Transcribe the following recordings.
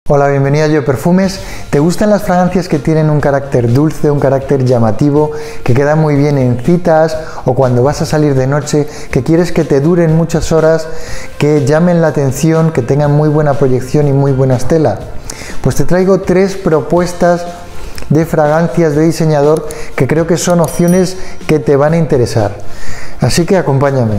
Hola, bienvenida a Yo Perfumes. ¿Te gustan las fragancias que tienen un carácter dulce, un carácter llamativo, que quedan muy bien en citas o cuando vas a salir de noche, que quieres que te duren muchas horas, que llamen la atención, que tengan muy buena proyección y muy buena estela? Pues te traigo 3 propuestas de fragancias de diseñador que creo que son opciones que te van a interesar. Así que acompáñame.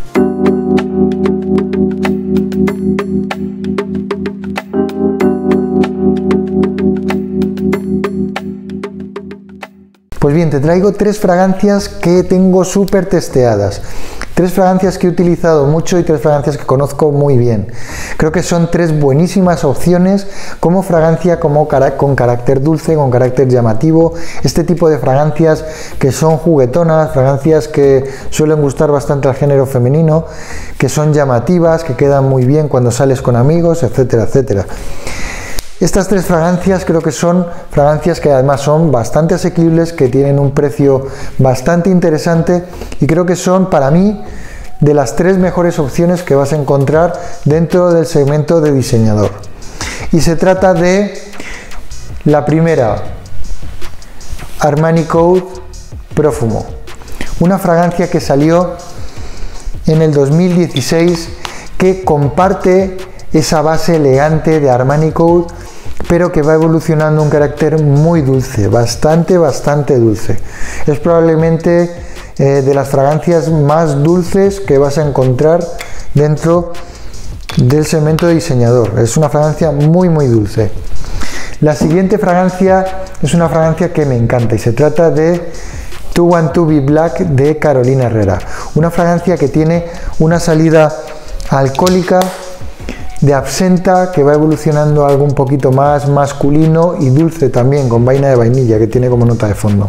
Pues bien, te traigo 3 fragancias que tengo súper testeadas. 3 fragancias que he utilizado mucho y 3 fragancias que conozco muy bien. Creo que son 3 buenísimas opciones como fragancia con carácter dulce, con carácter llamativo. Este tipo de fragancias que son juguetonas, fragancias que suelen gustar bastante al género femenino, que son llamativas, que quedan muy bien cuando sales con amigos, etcétera, etcétera. Estas 3 fragancias creo que son fragancias que además son bastante asequibles, que tienen un precio bastante interesante y creo que son para mí de las 3 mejores opciones que vas a encontrar dentro del segmento de diseñador. Y se trata de la primera, Armani Code Profumo, una fragancia que salió en el 2016 que comparte esa base elegante de Armani Code, pero que va evolucionando un carácter muy dulce, bastante dulce. Es probablemente de las fragancias más dulces que vas a encontrar dentro del segmento de diseñador. Es una fragancia muy dulce. La siguiente fragancia es una fragancia que me encanta y se trata de 212 Be Black de Carolina Herrera. Una fragancia que tiene una salida alcohólica de absenta que va evolucionando a algo un poquito más masculino y dulce también, con vaina de vainilla que tiene como nota de fondo.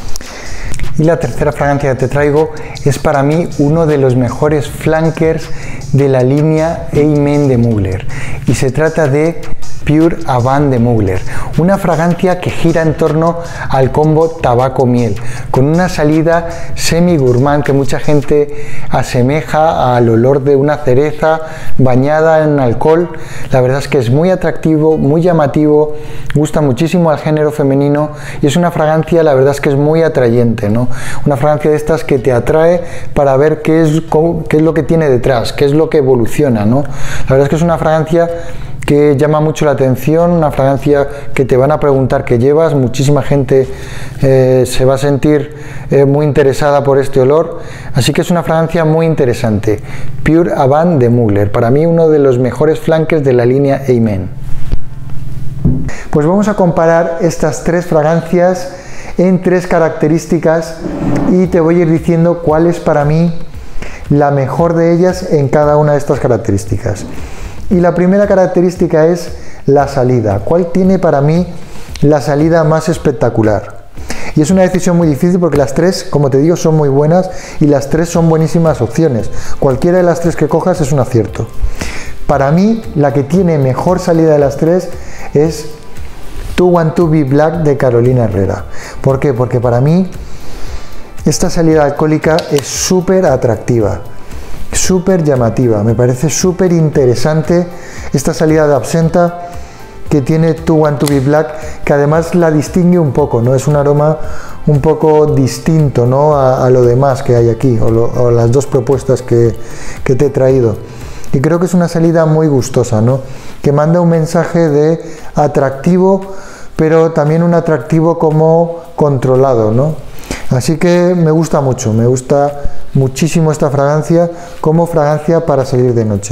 Y la tercera fragancia que te traigo es para mí uno de los mejores flankers de la línea Amen de Mugler y se trata de Pure Havane de Mugler, una fragancia que gira en torno al combo tabaco-miel, con una salida semi-gourmand que mucha gente asemeja al olor de una cereza bañada en alcohol. La verdad es que es muy atractivo, muy llamativo, gusta muchísimo al género femenino y es una fragancia, la verdad es que es muy atrayente, ¿no? Una fragancia de estas que te atrae para ver qué es lo que tiene detrás, qué es lo que evoluciona, ¿no? La verdad es que es una fragancia que llama mucho la atención, una fragancia que te van a preguntar qué llevas, muchísima gente se va a sentir muy interesada por este olor, así que es una fragancia muy interesante. Pure Havane de Mugler, para mí uno de los mejores flankers de la línea Amen. Pues vamos a comparar estas 3 fragancias en 3 características y te voy a ir diciendo cuál es para mí la mejor de ellas en cada una de estas características. Y la primera característica es la salida. ¿Cuál tiene para mí la salida más espectacular? Y es una decisión muy difícil porque las 3, como te digo, son muy buenas y las 3 son buenísimas opciones. Cualquiera de las 3 que cojas es un acierto. Para mí, la que tiene mejor salida de las 3 es 212 Be Black de Carolina Herrera. ¿Por qué? Porque para mí esta salida alcohólica es súper atractiva, súper llamativa, me parece súper interesante esta salida de absenta que tiene 212 Be Black, que además la distingue un poco, ¿no? Es un aroma un poco distinto, ¿no? a lo demás que hay aquí, o las 2 propuestas que te he traído. Y creo que es una salida muy gustosa, ¿no? Que manda un mensaje de atractivo, pero también un atractivo como controlado, ¿no? Así que me gusta mucho, me gusta muchísimo esta fragancia como fragancia para salir de noche.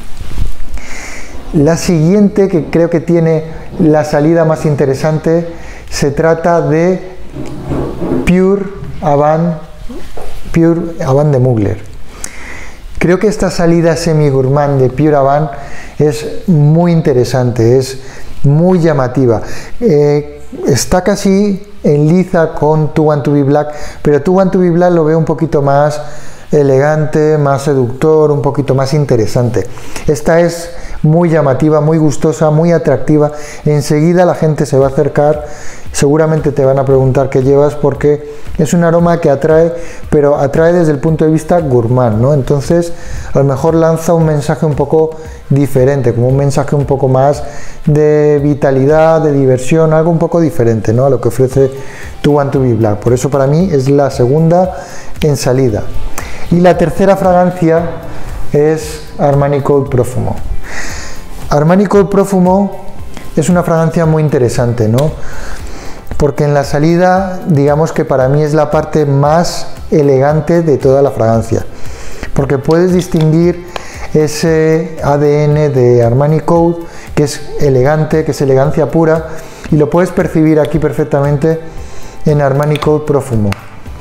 La siguiente, que creo que tiene la salida más interesante, se trata de Pure Havane de Mugler. Creo que esta salida semi-gourmand de Pure Havane es muy interesante, es muy llamativa. Está casi en liza con 212 Be Black, pero 212 Be Black lo veo un poquito más elegante, más seductor, un poquito más interesante. Esta es muy llamativa, muy gustosa, muy atractiva. Enseguida la gente se va a acercar, seguramente te van a preguntar qué llevas, porque es un aroma que atrae, pero atrae desde el punto de vista gourmand, ¿no? Entonces a lo mejor lanza un mensaje un poco diferente, como un mensaje un poco más de vitalidad, de diversión, algo un poco diferente, ¿no?, a lo que ofrece Two One Two Be Black. Por eso para mí es la segunda en salida. Y la tercera fragancia es Armani Code Profumo. Armani Code Profumo es una fragancia muy interesante, ¿no?, porque en la salida, digamos que para mí es la parte más elegante de toda la fragancia, porque puedes distinguir ese ADN de Armani Code, que es elegante, que es elegancia pura, y lo puedes percibir aquí perfectamente en Armani Code Profumo.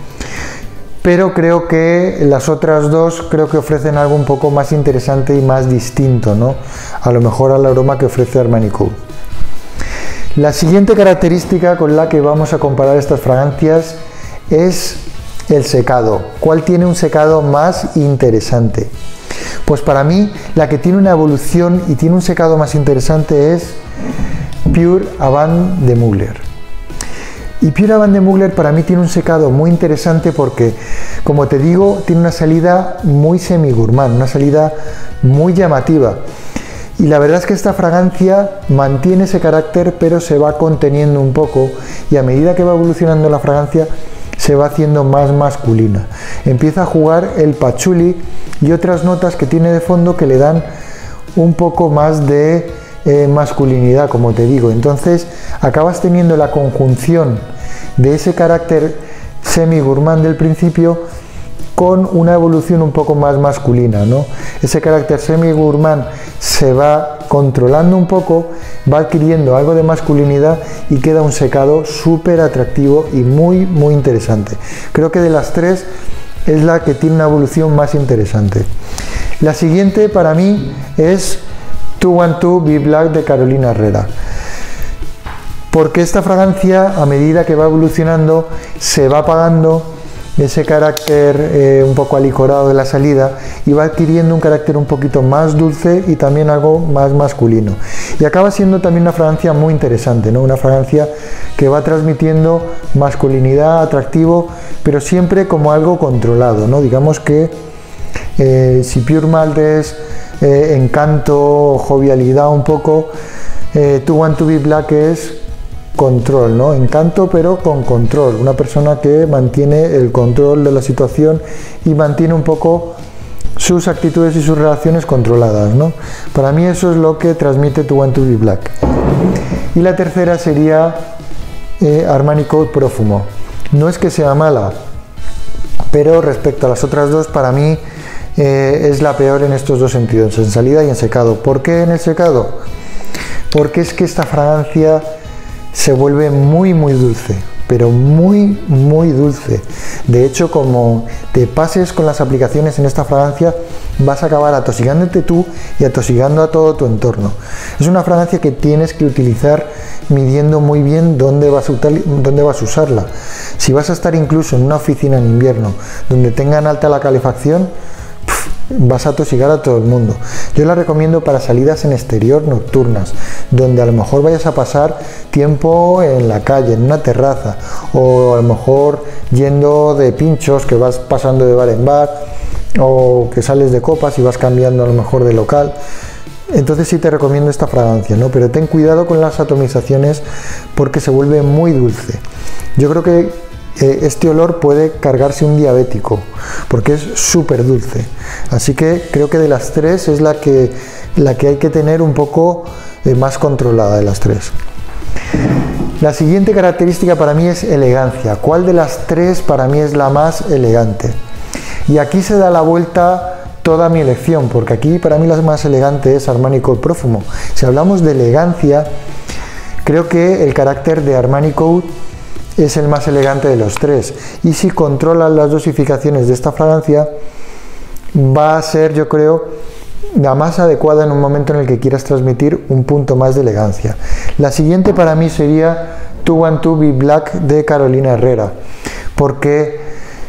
Pero creo que las otras dos creo que ofrecen algo un poco más interesante y más distinto, ¿no?, a lo mejor al aroma que ofrece Armani Code. La siguiente característica con la que vamos a comparar estas fragancias es el secado. ¿Cuál tiene un secado más interesante? Pues para mí la que tiene una evolución y tiene un secado más interesante es Pure Havane de Mugler. Y Pure Havane de Mugler para mí tiene un secado muy interesante porque, como te digo, tiene una salida muy semi-gourmand, una salida muy llamativa. Y la verdad es que esta fragancia mantiene ese carácter, pero se va conteniendo un poco, y a medida que va evolucionando la fragancia se va haciendo más masculina. Empieza a jugar el patchouli y otras notas que tiene de fondo que le dan un poco más de masculinidad, como te digo. Entonces acabas teniendo la conjunción de ese carácter semi-gourmand del principio con una evolución un poco más masculina, ¿no? Ese carácter semi-gourmand se va controlando un poco, va adquiriendo algo de masculinidad y queda un secado súper atractivo y muy interesante. Creo que de las tres es la que tiene una evolución más interesante. La siguiente para mí es Two One Two Be Black de Carolina Herrera, porque esta fragancia, a medida que va evolucionando, se va apagando ese carácter un poco alicorado de la salida y va adquiriendo un carácter un poquito más dulce y también algo más masculino, y acaba siendo también una fragancia muy interesante, ¿no?, una fragancia que va transmitiendo masculinidad, atractivo, pero siempre como algo controlado, ¿no? Digamos que si Pure Malt es encanto, jovialidad un poco, Two One Two Be Black es control, ¿no? Encanto, pero con control. Una persona que mantiene el control de la situación y mantiene un poco sus actitudes y sus relaciones controladas, ¿no? Para mí eso es lo que transmite Two One Two Be Black. Y la tercera sería Armani Code Profumo. No es que sea mala, pero respecto a las otras dos, para mí es la peor en estos dos sentidos, en salida y en secado. ¿Por qué en el secado? Porque es que esta fragancia se vuelve muy dulce, pero muy dulce. De hecho, como te pases con las aplicaciones en esta fragancia, vas a acabar atosigándote tú y atosigando a todo tu entorno. Es una fragancia que tienes que utilizar midiendo muy bien dónde vas a usarla. Si vas a estar incluso en una oficina en invierno donde tengan alta la calefacción, vas a atosigar a todo el mundo. Yo la recomiendo para salidas en exterior nocturnas, donde a lo mejor vayas a pasar tiempo en la calle, en una terraza, o a lo mejor yendo de pinchos, que vas pasando de bar en bar, o que sales de copas y vas cambiando a lo mejor de local. Entonces sí te recomiendo esta fragancia, ¿no? Pero ten cuidado con las atomizaciones porque se vuelve muy dulce. Yo creo que este olor puede cargarse un diabético porque es súper dulce, así que creo que de las tres es la que hay que tener un poco más controlada de las tres. La siguiente característica para mí es elegancia. ¿Cuál de las tres para mí es la más elegante? Y aquí se da la vuelta toda mi elección, porque aquí para mí la más elegante es Armani Code Profumo. Si hablamos de elegancia, creo que el carácter de Armani Code es el más elegante de los tres, y si controlas las dosificaciones de esta fragancia va a ser, yo creo, la más adecuada en un momento en el que quieras transmitir un punto más de elegancia. La siguiente para mí sería Two One Two Be Black de Carolina Herrera, porque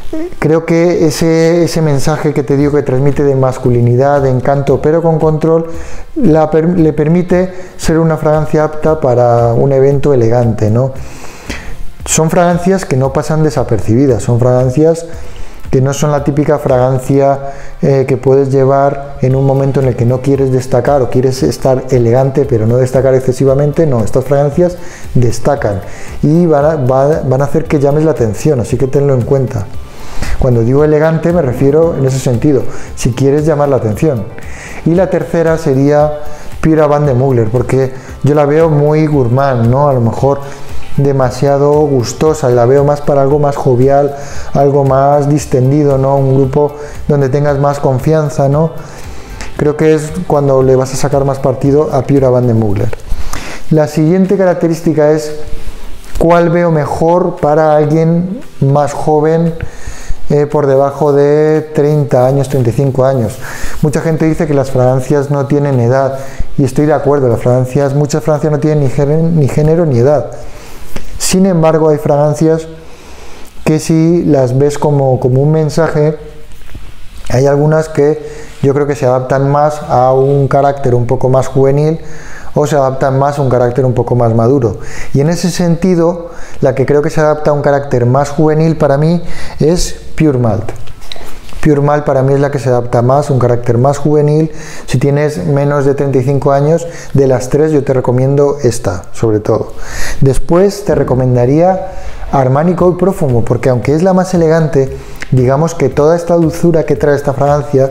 Creo que ese mensaje que te digo que transmite de masculinidad, de encanto, pero con control, le permite ser una fragancia apta para un evento elegante, ¿no? Son fragancias que no pasan desapercibidas, son fragancias que no son la típica fragancia que puedes llevar en un momento en el que no quieres destacar o quieres estar elegante pero no destacar excesivamente. No, estas fragancias destacan y van a hacer que llames la atención, así que tenlo en cuenta. Cuando digo elegante me refiero en ese sentido, si quieres llamar la atención. Y la tercera sería Pure Havane de Mugler, porque yo la veo muy gourmand, ¿no? A lo mejor demasiado gustosa, la veo más para algo más jovial, algo más distendido, ¿no? Un grupo donde tengas más confianza, ¿no? Creo que es cuando le vas a sacar más partido a Pure Havane de Mugler. La siguiente característica es cuál veo mejor para alguien más joven, por debajo de 30 años, 35 años. Mucha gente dice que las fragancias no tienen edad y estoy de acuerdo, muchas fragancias no tienen ni género ni edad. Sin embargo, hay fragancias que si las ves como un mensaje, hay algunas que yo creo que se adaptan más a un carácter un poco más juvenil o se adaptan más a un carácter un poco más maduro. Y en ese sentido, la que creo que se adapta a un carácter más juvenil para mí es Pure Malt. Pure Malt para mí es la que se adapta más a un carácter más juvenil. Si tienes menos de 35 años, de las tres yo te recomiendo esta, sobre todo. Después te recomendaría Armani Cold Profumo, porque aunque es la más elegante, digamos que toda esta dulzura que trae esta fragancia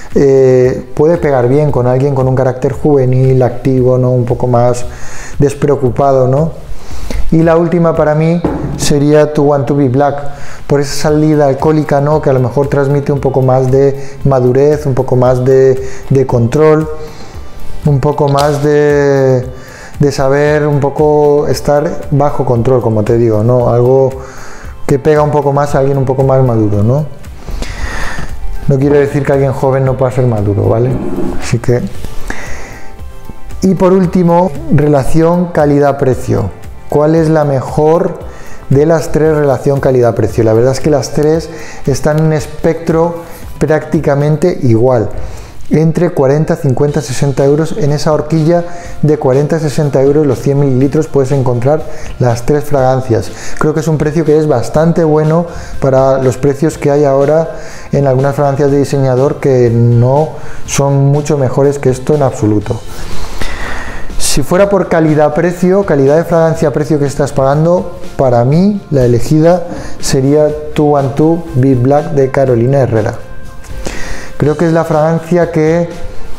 puede pegar bien con alguien con un carácter juvenil, activo, ¿no? Un poco más despreocupado, ¿no? Y la última para mí sería To Want To Be Black, por esa salida alcohólica, ¿no? Que a lo mejor transmite un poco más de madurez, un poco más de control, un poco más de saber un poco estar bajo control, como te digo, ¿no? Algo que pega un poco más a alguien un poco más maduro, ¿no? No quiero decir que alguien joven no pueda ser maduro, ¿vale? Así que... Y por último, relación calidad-precio. ¿Cuál es la mejor de las tres relación calidad-precio? La verdad es que las tres están en un espectro prácticamente igual, entre 40, 50, 60 euros. En esa horquilla de 40 a 60 euros los 100 mililitros puedes encontrar las tres fragancias. Creo que es un precio que es bastante bueno para los precios que hay ahora en algunas fragancias de diseñador, que no son mucho mejores que esto en absoluto. Si fuera por calidad-precio, calidad de fragancia-precio que estás pagando, para mí la elegida sería To Want To Be Black de Carolina Herrera. Creo que es la fragancia que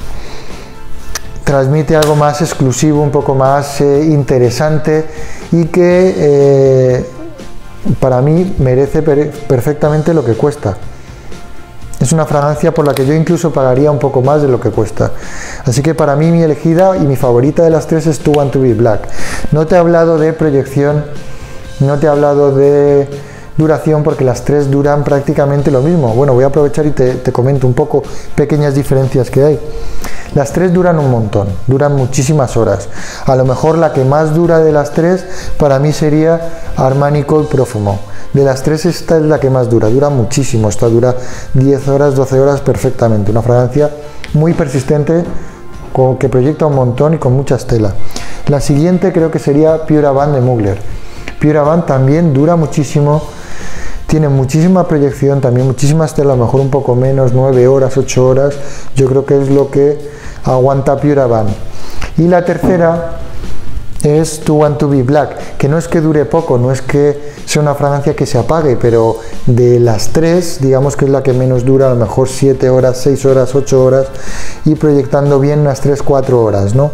transmite algo más exclusivo, un poco más interesante y que para mí merece perfectamente lo que cuesta. Es una fragancia por la que yo incluso pagaría un poco más de lo que cuesta. Así que para mí mi elegida y mi favorita de las tres es To Want To Be Black. No te he hablado de proyección, no te he hablado de duración, porque las tres duran prácticamente lo mismo. Bueno, voy a aprovechar y te comento un poco pequeñas diferencias que hay. Las tres duran un montón, duran muchísimas horas. A lo mejor la que más dura de las tres para mí sería Armani Cold Profumo. De las tres esta es la que más dura muchísimo, esta dura 10 horas, 12 horas perfectamente. Una fragancia muy persistente, que proyecta un montón y con mucha estela. La siguiente creo que sería Pure Havane de Mugler. Pure Havane también dura muchísimo, tiene muchísima proyección, también muchísima estela, a lo mejor un poco menos, 9 horas, 8 horas, yo creo que es lo que aguanta Pure Havane. Y la tercera es To Want To Be Black, que no es que dure poco, no es que sea una fragancia que se apague, pero de las tres, digamos que es la que menos dura, a lo mejor 7 horas, 6 horas, 8 horas, y proyectando bien unas 3-4 horas, ¿no?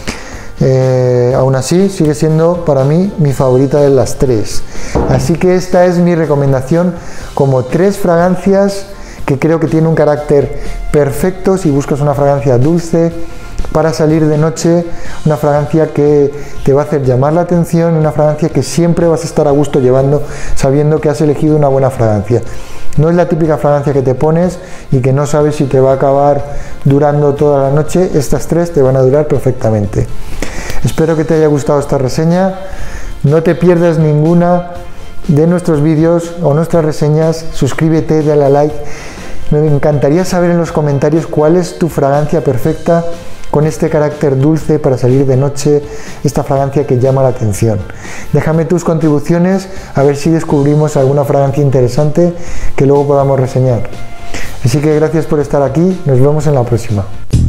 Aún así sigue siendo para mí mi favorita de las tres. Así que esta es mi recomendación como tres fragancias que creo que tienen un carácter perfecto si buscas una fragancia dulce para salir de noche, una fragancia que te va a hacer llamar la atención, una fragancia que siempre vas a estar a gusto llevando, sabiendo que has elegido una buena fragancia. No es la típica fragancia que te pones y que no sabes si te va a acabar durando toda la noche. Estas tres te van a durar perfectamente. Espero que te haya gustado esta reseña. No te pierdas ninguna de nuestros vídeos o nuestras reseñas, suscríbete, dale a like. Me encantaría saber en los comentarios cuál es tu fragancia perfecta con este carácter dulce para salir de noche, esta fragancia que llama la atención. Déjame tus contribuciones a ver si descubrimos alguna fragancia interesante que luego podamos reseñar. Así que gracias por estar aquí, nos vemos en la próxima.